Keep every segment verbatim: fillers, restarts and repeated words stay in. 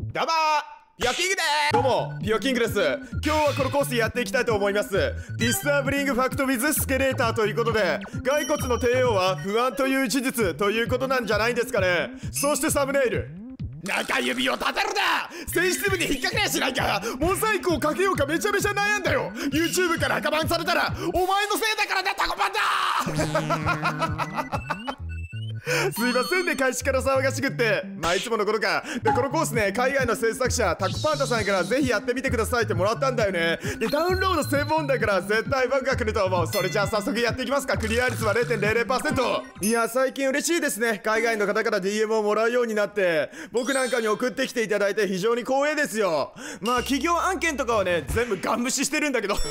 どうもピヨキングでーす。どうもピヨキングです。今日はこのコースやっていきたいと思います。ディスターブリングファクトウィズスケレーターということで、骸骨の帝王は不安という事実ということなんじゃないですかね。そしてサムネイル、中指を立てるな。センシティブに引っ掛けやしないか。モザイクをかけようかめちゃめちゃ悩んだよ。 YouTube から赤バンされたらお前のせいだからね、タコパンだすいませんね、開始から騒がしくって。まあいつものことか。でこのコースね、海外の制作者タコパンタさんからぜひやってみてくださいってもらったんだよね。でダウンロード専門だから絶対バグが来ると思う。それじゃあ早速やっていきますか。クリア率は れいてんれいれいパーセント。 いや最近嬉しいですね。海外の方から ディーエム をもらうようになって、僕なんかに送ってきていただいて非常に光栄ですよ。まあ企業案件とかはね全部ガン無視してるんだけど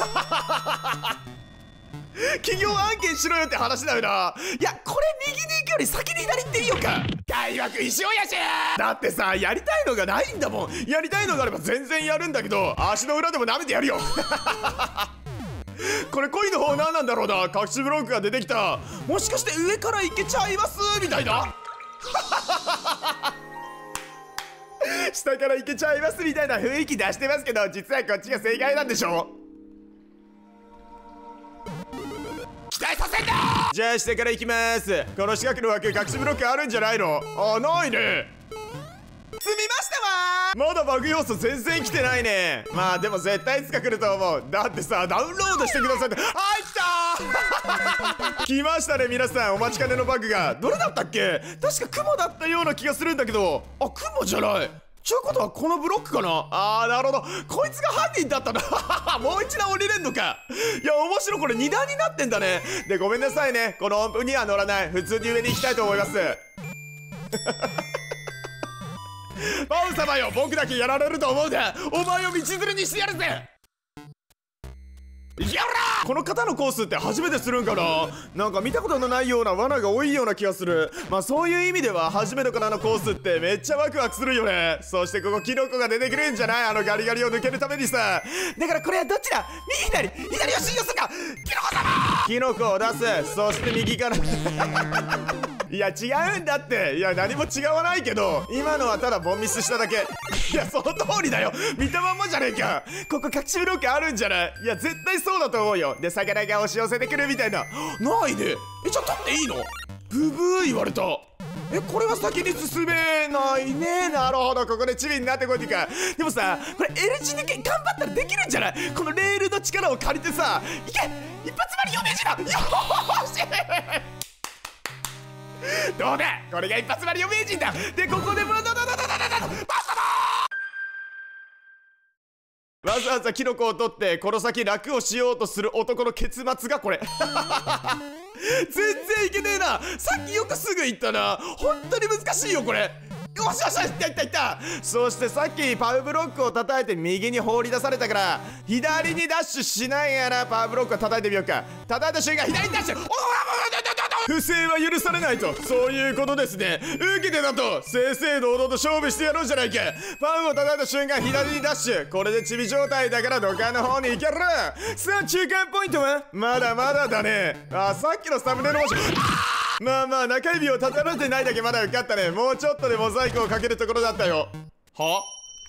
企業案件しろよって話だよな。いやこれ右に行くより先に左行っていいよか。開幕石尾やしだってさ、やりたいのがないんだもん。やりたいのがあれば全然やるんだけど、足の裏でも舐めてやるよこれ恋の方何なんだろうな。隠しブロックが出てきた。もしかして上から行けちゃいますみたいな下から行けちゃいますみたいな雰囲気出してますけど、実はこっちが正解なんでしょ。期待させんな。じゃあ下から行きます。この四角の枠隠しブロックあるんじゃないの。あ、ないね。積みましたわー。まだバグ要素全然来てないね。まあでも絶対いつか来ると思う。だってさ、ダウンロードしてくださいって。あー来たー来ましたね皆さん、お待ちかねのバグが。どれだったっけ。確か雲だったような気がするんだけど。あ、雲じゃない。ちゅうことはこのブロックかな。あーなるほど、こいつが犯人だったなもう一段降りれんのか。いや面白い、これに段になってんだね。でごめんなさいね、この音符には乗らない。普通に上に行きたいと思いますパウ様よ、僕だけやられると思うな。お前を道連れにしてやるぜ。やらこの方のコースって初めてするんかな。なんか見たことのないような罠が多いような気がする。まあそういう意味では初めてからのコースってめっちゃワクワクするよね。そしてここキノコが出てくるんじゃない。あのガリガリを抜けるためにさ。だからこれはどっちだ。右左左を信用するか。キノコ様キノコを出す。そして右からいや違うんだって。いや何も違わないけど、今のはただボンミスしただけ。いやその通りだよ、見たまんまじゃねえか。ここ隠しブロックあるんじゃない。いや絶対そうだと思うよ。で魚が押し寄せてくるみたいな。ないね。え、じゃあ取っていいの。ブブー言われた。え、これは先に進めないね。なるほど、ここでチビになってこいっていうか。でもさ、これ L 字抜け頑張ったらできるんじゃない。このレールの力を借りてさ、いけ一発割り予名字だ。よーしどうだ、これが一発割り予名人だ。でここでもだだだだだだだわざわざキノコを取ってこの先楽をしようとする男の結末がこれ全然いけねえな。さっきよくすぐ言ったな。本当に難しいよこれ。よしよしよし、いったいったいった。そしてさっきパウブロックを叩いて右に放り出されたから左にダッシュしないやら。パウブロックを叩いてみようか。叩いた瞬間左にダッシュ。おお不正は許されないと、そういうことですね。受けてだと正々堂々と勝負してやろうじゃないか。パンを叩いた瞬間左にダッシュ。これでチビ状態だから土管の方に行ける。さあ中間ポイントはまだまだだね。あ、さっきのサムネの文字まあまあ中指を立たれてないだけまだ受かったね。もうちょっとでモザイクをかけるところだったよ。は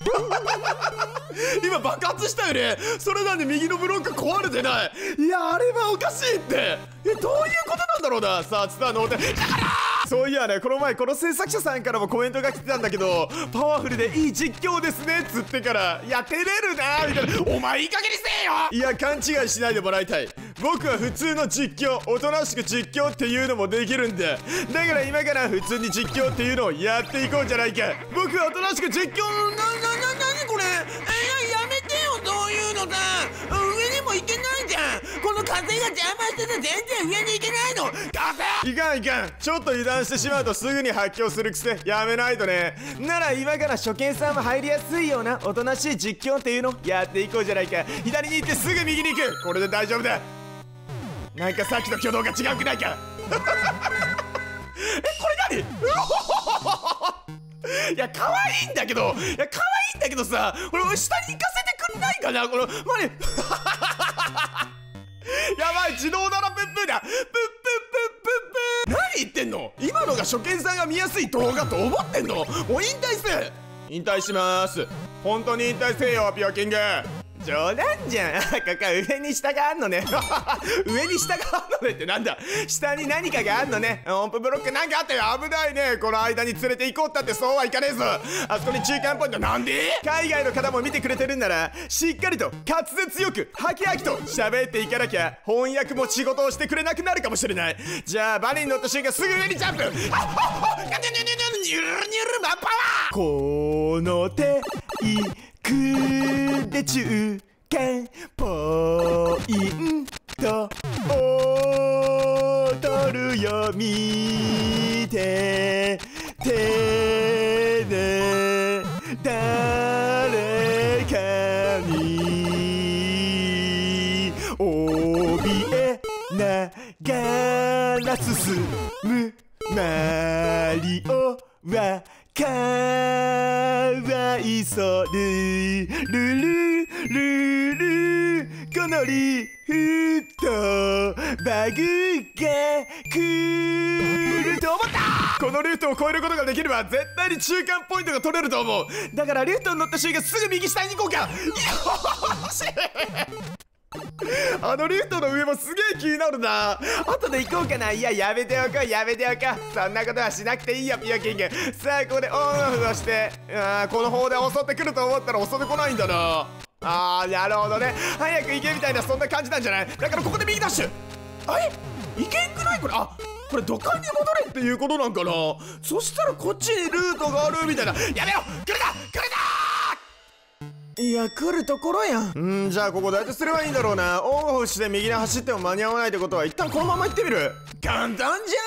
今爆発したよね。それなんで右のブロック壊れてない。いやあれはおかしいって。え、どういうことなんだろうな。さあツターのお手だからそういやね、この前この制作者さんからもコメントが来てたんだけど、パワフルでいい実況ですねっつってから、いや照れるなみたいな。お前いい加減にせえよ。いや勘違いしないでもらいたい。僕は普通の実況、おとなしく実況っていうのもできるんだ。だから今から普通に実況っていうのをやっていこうじゃないか。僕はおとなしく実況。ななななにこれ。え、やめてよそういうのさ。上にも行けないじゃん。この風が邪魔してて全然上に行けないの。風いかんいかん。ちょっと油断してしまうとすぐに発狂する癖やめないとね。なら今から初見さんも入りやすいようなおとなしい実況っていうのやっていこうじゃないか。左に行ってすぐ右に行く。これで大丈夫だ。なんかさっきの挙動が違うくないかえ、これ何いや可愛いんだけど、いや可愛いんだけどさ、これ下に行かせてくんないかな。このマジやばい、自動ならプップだ。プップップップップ。何言ってんの。今のが初見さんが見やすい動画と思ってんの。もう引退せ。 引退します。本当に引退せよピオキング。冗談じゃん。ここ上に下があんのね。上に下があんのねってなんだ。下に何かがあんのね。音符ブロックなんかあったよ。危ないね。この間に連れて行こうったってそうはいかねえぞ。あそこに中間ポイントなんで。海外の方も見てくれてるんならしっかりと滑舌よくハキハキと喋っていかなきゃ翻訳も仕事をしてくれなくなるかもしれない。じゃあバネに乗った瞬間すぐ上にジャンプ。あっあっあっニュニュニュニュニュルマンパワー。この手いくで中間ポイントを取るよ。見ててね誰かに怯えながら進むマリオはかわいそう。ルルルルルこのリフトバグが来ると思った。このリフトを越えることができれば絶対に中間ポイントが取れると思う。だからリフトに乗った瞬間すぐ右下に行こうか。よしあのリフトの上もすげえ気になるな。後で行こうかな。いややめておこうやめておこう。そんなことはしなくていいよピオキング。さあここでオンオフをしてあこの方で襲ってくると思ったら襲ってこないんだな。あーなるほどね。早く行けみたいなそんな感じなんじゃない。だからここで右ダッシュ。あれいけんくないこれ。あこれ土管に戻れっていうことなんかな。そしたらこっちにルートがあるみたいな。やめろ来るな来るな。いや来るところやん。うんじゃあここどうやってすればいいんだろうな。オンオフして右に走っても間に合わないってことは一旦このまま行ってみる。簡単じ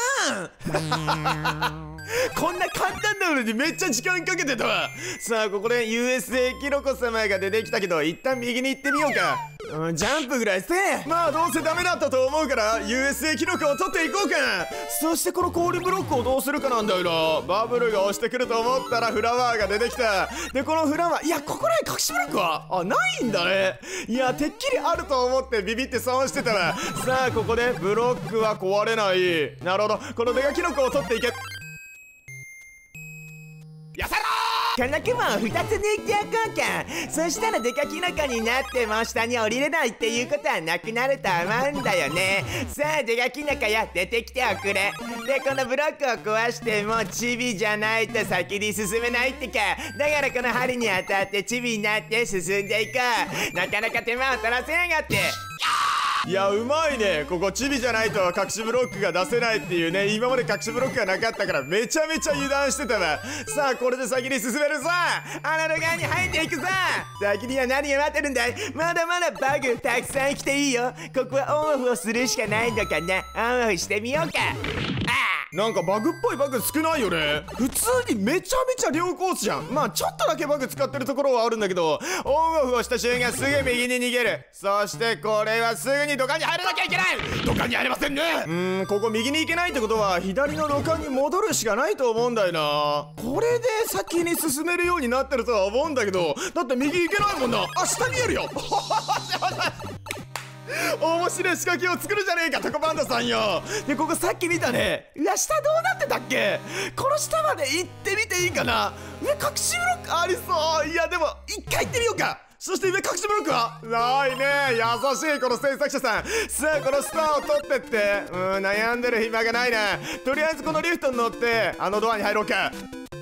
ゃんこんな簡単なのにめっちゃ時間かけてたわ。さあここで ユーエスエー キノコ様が出てきたけど一旦右に行ってみようか。うん、ジャンプぐらいせえ。まあどうせダメだったと思うから ユーエスエー キノコを取っていこうか。そしてこの氷ブロックをどうするかなんだよな。バブルが押してくると思ったらフラワーが出てきた。でこのフラワーいやここらへん隠しブロックはあないんだね。いやてっきりあると思ってビビって損してたわ。さあここでブロックは壊れない。なるほどこのデカキノコを取っていけ。やさろーこの雲をふたつ抜いておこうか。そしたらデカキノコになっても下に降りれないっていうことはなくなると思うんだよね。さあデカキノコよ出てきておくれ。でこのブロックを壊してもチビじゃないと先に進めないってか。だからこの針に当たってチビになって進んでいこう。なかなか手間を取らせやがって。いやうまいね。ここチビじゃないと隠しブロックが出せないっていうね。今まで隠しブロックがなかったからめちゃめちゃ油断してたわ。さあこれで先に進めるぞ。あのロガーに入っていくぞ。先には何が待ってるんだい。まだまだバグたくさん来ていいよ。ここはオンオフをするしかないのかな。オンオフしてみようか。なんかバグっぽいバグ少ないよね。普通にめちゃめちゃ良コースじゃん。まあちょっとだけバグ使ってるところはあるんだけどオンオフをした瞬間すぐ右に逃げる。そしてこれはすぐに土管に入らなきゃいけない。土管に入れませんね。うーんここ右に行けないってことは左の土管に戻るしかないと思うんだよな。これで先に進めるようになってるとは思うんだけどだって右行けないもんな。あ下見えるよ面白い仕掛けを作るじゃねえかタコパンダさんよ。でここさっき見たね。うわ下どうなってたっけ。この下まで行ってみていいかな。上隠しブロックありそう。いやでも一回行ってみようか。そして上隠しブロックはないね。優しいこの制作者さん。さあこのスターを取ってってうーん悩んでる暇がないな。とりあえずこのリフトに乗ってあのドアに入ろうか。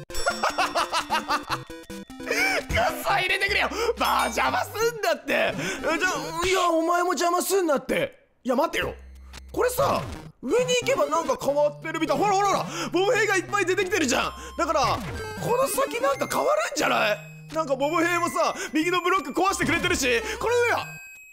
くっそ入れてくれよ。バー邪魔すんだって。じゃいやお前も邪魔すんなって。いや待ってよこれさ上に行けばなんか変わってるみたい。ほらほらほらボブ兵がいっぱい出てきてるじゃん。だからこの先なんか変わるんじゃない。なんかボブ兵もさ右のブロック壊してくれてるしこの上は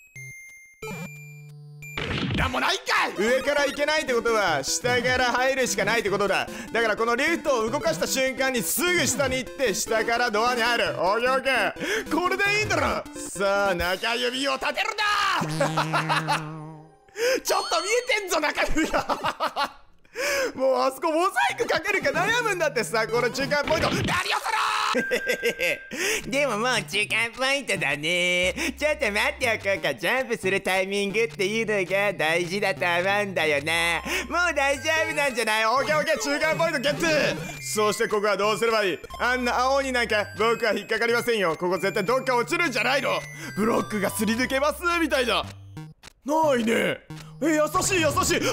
なんもないんかい。上から行けないってことは下から入るしかないってことだ。だからこのリフトを動かした瞬間にすぐ下に行って下からドアに入る。オッケーオッケーこれでいいんだろ。さあ中指を立てるんだちょっと見えてんぞ中指がもうあそこモザイクかけるか悩むんだってさ。この中間ポイント何をするでももう中間ポイントだね。ちょっと待っておこうか。ジャンプするタイミングっていうのが大事だと思うんだよな。もう大丈夫なんじゃない？ オッケーオッケー、中間ポイントゲット。そしてここはどうすればいい？あんな青になんか僕は引っかかりませんよ。ここ絶対どっか落ちるんじゃないの？ブロックがすり抜けますみたいだ。ないね。え、優しい優しい。あ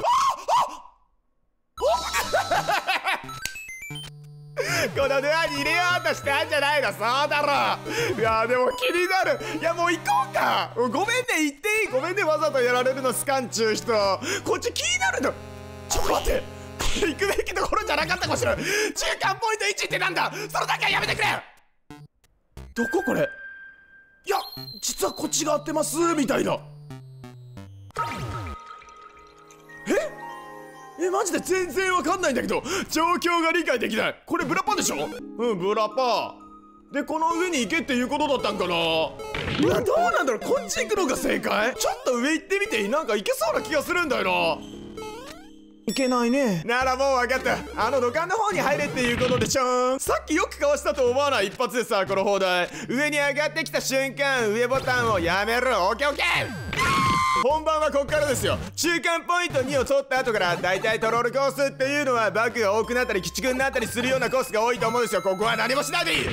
このドアに入れようとしたんじゃないの？そうだろ。いやでも気になる。いやもう行こうか。ごめんね、行っていい？ごめんね、わざとやられるのスカンちゅう人。こっち気になるの。ちょっと待って、これ行くべきところじゃなかったかもしれない。中間ポイントいちってなんだ？それだけはやめてくれ。どここれ？いや実はこっちが合ってますみたいだ。ええ、マジで全然わかんないんだけど、状況が理解できない。これブラパンでしょ？うん、ブラパーで、この上に行けっていうことだったんかな。うわ、どうなんだろう。こっち行くのが正解？ちょっと上行ってみて。なんか行けそうな気がするんだよな。いけないね。ならもう分かった。あの土管の方に入れっていうことでしょ。さっきよくかわしたと思わない？一発でさ、この砲台上に上がってきた瞬間、上ボタンをやめろ。オッケーオッケー。本番はこっからですよ。中間ポイントにを取った後からだいたいトロールコースっていうのはバグが多くなったり鬼畜になったりするようなコースが多いと思うんですよ。ここは何もしないでいい。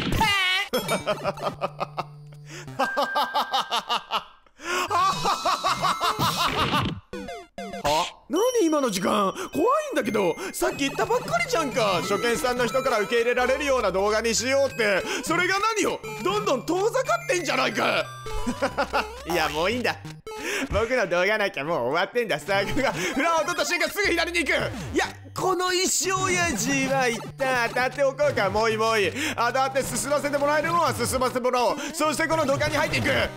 は？何今の時間？怖いんだけど。さっき言ったばっかりじゃんか。初見さんの人から受け入れられるような動画にしようって。それが何よ、どんどん遠ざかってんじゃないか。いやもういいんだ。僕の動画なきゃもう終わってんだ。サークルがフラを取った瞬間すぐ左に行く。いやこの石親父は一旦当たっておこうか。もういいもういい。当たって進ませてもらえるものは進ませてもらおう。そしてこの土管に入っていく。え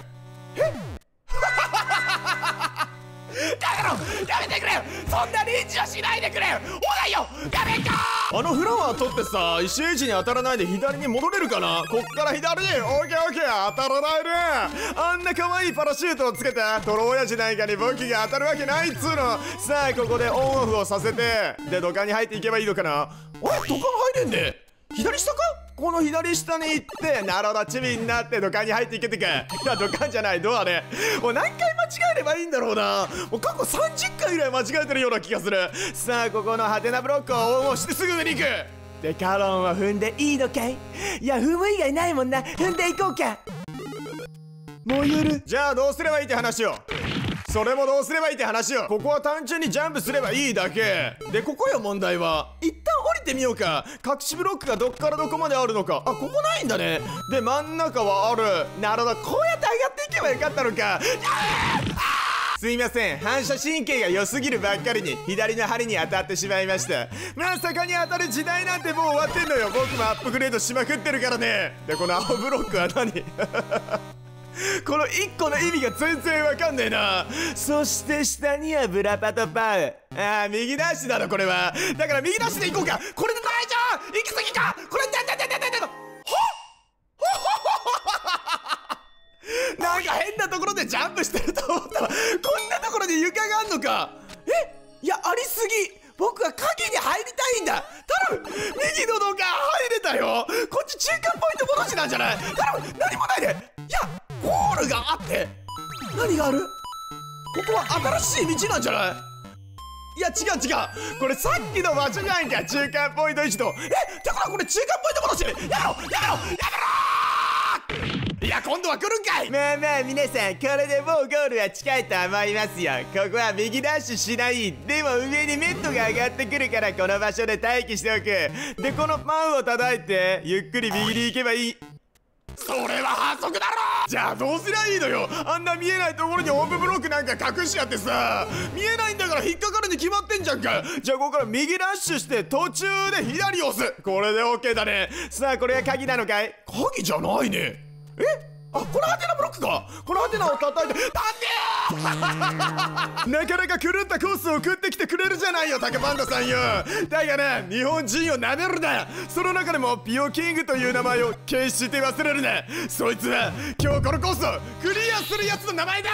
やめろ、やめてくれよ。そんなリーチはしないでくれよ。おないよ、やめんか。あのフラワー取ってさ、石エイジに当たらないで左に戻れるかな。こっから左に。オッケーオッケー。当たらないね。あんな可愛いパラシュートをつけたトロ親父なんかに武器が当たるわけないっつうの。さあここでオンオフをさせて、で土管に入っていけばいいのかな。あれ、土管入れんで。左下か。この左下に行って、なるほど、チビになって土管に入っていけてか。いや土管じゃない、ドアね。もう何回間違えればいいんだろうな。もう過去さんじゅっかいぐらい間違えてるような気がする。さあここのハテナブロックをオンをしてすぐ上に行く。でカロンは踏んでいいのかい？いや踏む以外ないもんな。踏んでいこうか。もう言える？じゃあどうすればいいって話よ。それもどうすればいいって話よ。ここは単純にジャンプすればいいだけで、ここよ問題は。一旦降りてみようか。隠しブロックがどっからどこまであるのか。あ、ここないんだね。で真ん中はある。なるほど、こうやって上がっていけばよかったのか。すいません、反射神経が良すぎるばっかりに左の針に当たってしまいました。まさかに当たる時代なんてもう終わってんのよ。僕もアップグレードしまくってるからね。でこの青ブロックは何？このいっこの意味が全然わかんねえな。そして下にはブラパとパウ。ああ、右出しだろこれは。だから右出しでいこうか。これで大丈夫。行き過ぎか。これだだだだだだだ。なんか変なところでジャンプしてると思ったら、こんなところに床があんのか。え、いやありすぎ。僕は影に入りたいんだ。頼む、右の動画入れたよ。こっち中間ポイント戻しなんじゃない？頼む、何もないで。いやゴールがあって。何がある？ここは新しい道なんじゃない？いや違う違う、これさっきの場所じゃんか。中間ポイントいちと。え、だからこれ中間ポイント戻してる。やめろやめろやめろ。いや今度は来るんかい。まあまあ皆さん、これでもうゴールは近いと思いますよ。ここは右ダッシュしない。でも上にメットが上がってくるからこの場所で待機しておく。でこのパンを叩いてゆっくり右に行けばいい。それは反則だろ。じゃあどうすりゃいいのよ。あんな見えないところにオンブブロックなんか隠しちゃってさ、見えないんだから引っかかるに決まってんじゃんか。じゃあここから右ダッシュして途中で左押す。これで オーケー だね。さあこれが鍵なのかい？鍵じゃないね。え、あ、このハテナブロックか。このハテナを叩いて。なんでーなかなか狂ったコースを送ってきてくれるじゃないよ、タケパンダさんよ。だがな、日本人をなめるな。その中でもピオキングという名前を決して忘れるな。そいつは今日このコースをクリアするやつの名前だ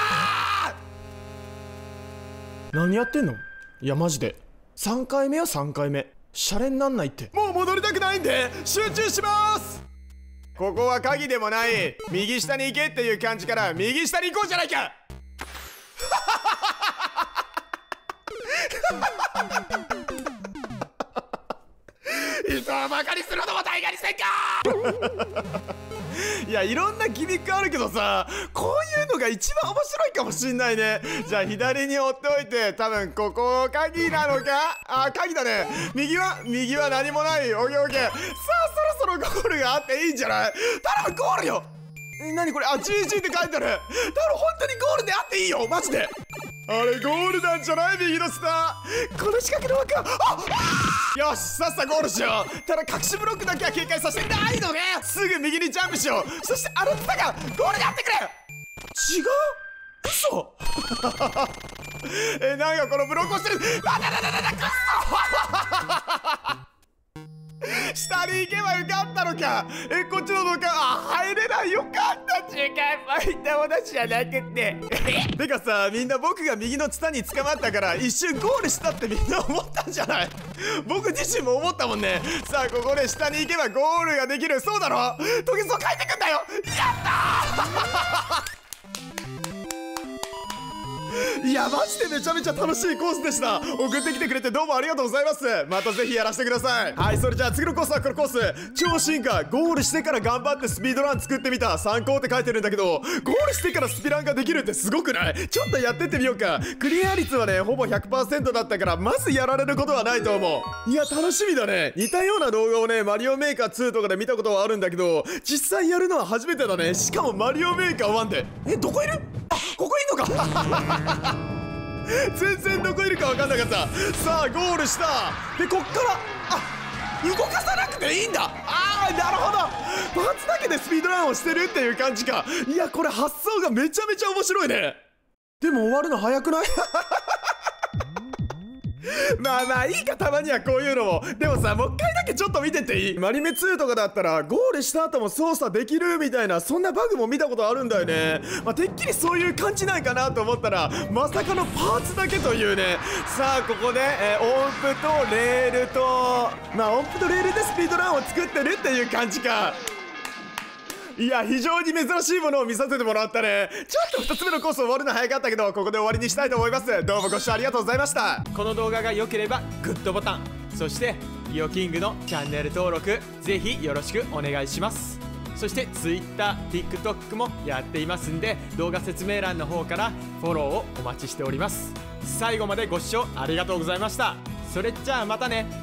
ー。何やってんの？いやマジでさんかいめよ。さんかいめシャレになんないって。もう戻りたくないんで集中します。 ここは鍵でもない右下に行けっていう感じから右下に行こうじゃないか。人をバカにするのも大概にせんか。いや、いろんなギミックあるけどさ、こういうのが一番面白いかもしんないね。じゃあ左に追っておいて、多分ここ鍵なのか。あ、鍵だね。右は右は何もない。オッケーオッケー。さあそろそろゴールがあっていいんじゃない。頼む、ゴールよ。え、何これ。あ、ジージー って書いてある。だから本当にゴールであっていいよ、マジで。あれゴールなんじゃない。右の下、この四角の枠。あっ、よし、さっさゴールしよう。ただ隠しブロックだけは警戒させてないのね。すぐ右にジャンプしよう。そしてあのツタがゴールでやってくれ。違う、嘘。え、なんかこのブロックをしてる。あだだだだだ、くっそ。下に行けばよかったのか。え、こっちのどうか。あ、入れない。よかった。 時間ポイントものじゃなくて。 てかさ、みんな僕が右のツタに捕まったから一瞬ゴールしたってみんな思ったんじゃない。僕自身も思ったもんね。さあここで下に行けばゴールができる。そうだろ。トゲソ帰ってくんだよ。やったー。いやマジでめちゃめちゃ楽しいコースでした。送ってきてくれてどうもありがとうございます。またぜひやらせてください。はい、それじゃあ次のコースはこのコース、超進化。ゴールしてから頑張ってスピードラン作ってみた。参考って書いてるんだけど、ゴールしてからスピランができるってすごくない？ちょっとやってってみようか。クリア率はねほぼ ひゃくパーセント だったからまずやられることはないと思う。いや楽しみだね。似たような動画をねマリオメーカーツーとかで見たことはあるんだけど、実際やるのは初めてだね。しかもマリオメーカーワンで。え、どこいる？あ、ここいんのか。全然どこいるか分かんなかった。さあゴールした。でこっからあ動かさなくていいんだ。あーなるほど。パーツだけでスピードランをしてるっていう感じか。いやこれ発想がめちゃめちゃ面白いね。でも終わるの早くない？まあまあいいか、たまにはこういうのも。でもさ、もう一回だけちょっと見てっていい？マリメツーとかだったらゴールした後も操作できるみたいな、そんなバグも見たことあるんだよね。まあてっきりそういう感じないかなと思ったらまさかのパーツだけというね。さあここで、えー、音符とレールと、まあ音符とレールでスピードランを作ってるっていう感じか。いや非常に珍しいものを見させてもらったね。ちょっとふたつめのコース終わるの早かったけど、ここで終わりにしたいと思います。どうもご視聴ありがとうございました。 この動画が良ければグッドボタン、そしてリオキングのチャンネル登録ぜひよろしくお願いします。そして Twitter、TikTok もやっていますんで、動画説明欄の方からフォローをお待ちしております。最後までご視聴ありがとうございました。それじゃあまたね。